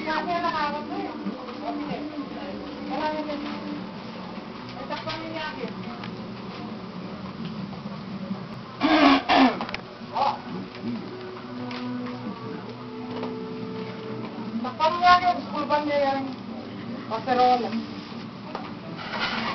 Kasi nakakot mo eh. Wala yun eh. Ay, takpan yung yakin. Oh. Takpan yung yakin. School band niya yan. Kaserola.